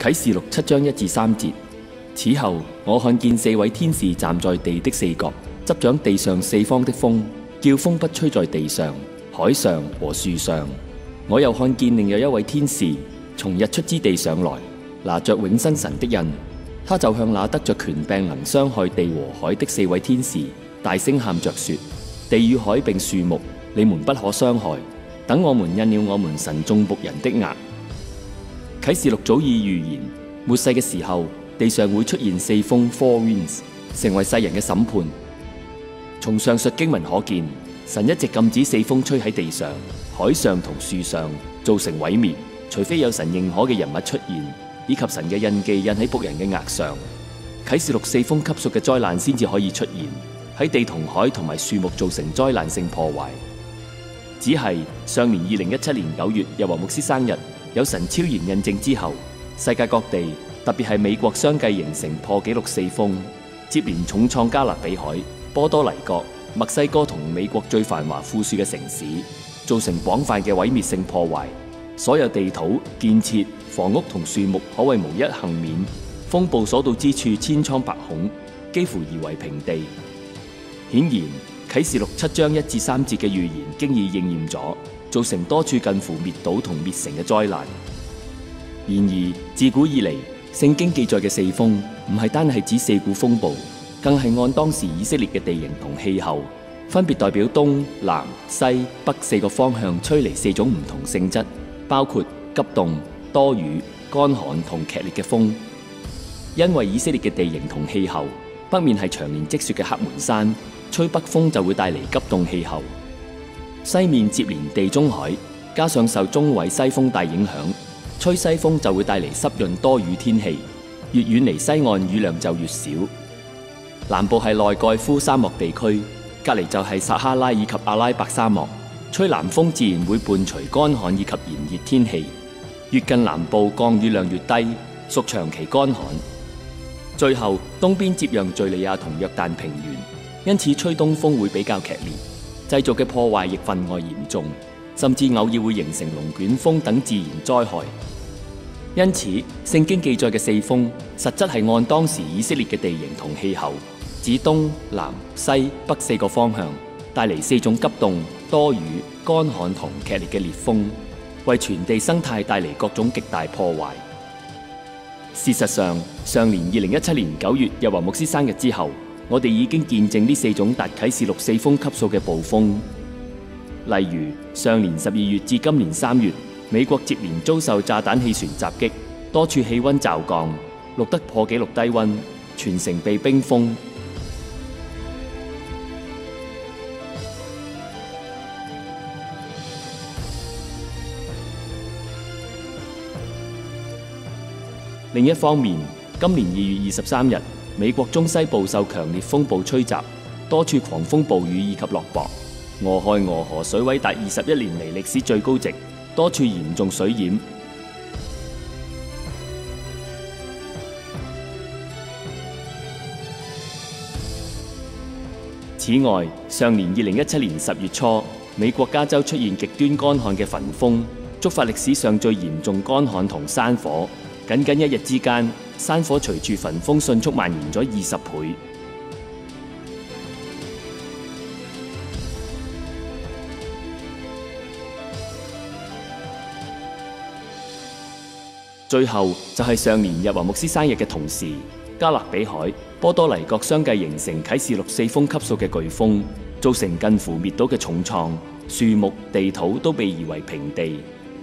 啟示錄7章1至3節。此後，我看見4位天使站在地的4角，執掌地上4方的風，叫風不吹在地上、海上和樹上。我又看見另有一位天使從日出之地上來，拿着永生神的印。他就向那得着權柄能傷害地和海的4位天使大聲喊着說：地與海並樹木，你們不可傷害，等我們印了我們神眾僕人的額。啟示錄早已預言，末世嘅時候，地上會出現4風 （four winds），成為世人嘅審判。從上述經文可見，神一直禁止4風吹喺地上、海上同樹上，造成毀滅，除非有神認可嘅人物出現，以及神嘅印記印喺僕人嘅額上。啟示錄4風級數嘅災難先至可以出現，喺地同海同埋樹木造成災難性破壞。只係上年2017年9月又和牧師生日，有神超然印證之後，世界各地特別係美國相繼形成破紀錄4風，接連重創加勒比海、波多黎各、墨西哥同美國最繁華富庶嘅城市，造成廣泛嘅毀滅性破壞。所有地土、建設、房屋同樹木可謂無一幸免，風暴所到之處千瘡百孔，幾乎夷為平地。顯然，啟示錄7章1至3節嘅預言經已應驗咗，造成多處近乎滅島同滅城嘅災難。然而，自古以嚟，聖經記載嘅4風唔係單係指4股風暴，更係按當時以色列嘅地形同氣候，分別代表東南西北4個方向吹嚟4種唔同性質，包括急凍、多雨、乾旱同劇烈嘅風。因為以色列嘅地形同氣候，北面係長年積雪嘅黑門山，吹北風就會帶嚟急凍氣候；西面接連地中海，加上受中緯西風帶影響，吹西風就會帶嚟濕潤多雨天氣。越遠離西岸，雨量就越少。南部係內蓋夫沙漠地區，隔籬就係撒哈拉以及阿拉伯沙漠，吹南風自然會伴隨乾旱以及炎熱天氣。越近南部，降雨量越低，屬長期乾旱。最後，東邊接壤敘利亞同約旦平原，因此吹東風會比較劇烈，製造嘅破壞亦分外嚴重，甚至偶爾會形成龍捲風等自然災害。因此，聖經記載嘅4風，實質係按當時以色列嘅地形同氣候，指東南西北4個方向，帶嚟4種急凍、多雨、乾旱同劇烈嘅烈風，為全地生態帶嚟各種極大破壞。事實上，上年2017年9月又和牧師生日之後，我哋已經見證呢4種達啟示錄4風級數嘅暴風。例如，上年12月至今年3月，美國接連遭受炸彈氣旋襲擊，多處氣溫驟降，錄得破紀錄低溫，全城被冰封。另一方面，今年2月23日，美國中西部受強烈風暴吹襲，多處狂風暴雨以及落雹，俄亥俄河水位達21年嚟歷史最高值，多處嚴重水淹。此外，上年2017年10月初，美國加州出現極端乾旱嘅焚風，觸發歷史上最嚴重乾旱同山火。僅一日之間，山火隨住焚風迅速蔓延咗20倍。最後就係上年日華牧師生日嘅同時，加勒比海、波多黎各相繼形成啟示錄4風級數嘅颶風，造成近乎滅島嘅重創，樹木、地土都被夷為平地。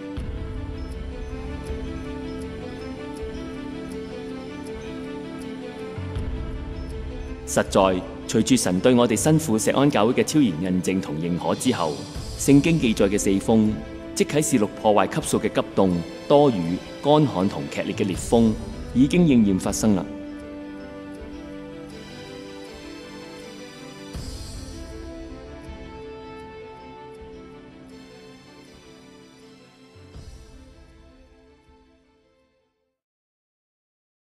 實在，隨住神對我哋新婦錫安教會嘅超然印證同認可之後，聖經記載嘅4風，即啟示錄破壞級數嘅急凍、多雨、乾旱同劇烈嘅烈風，已經應驗發生啦。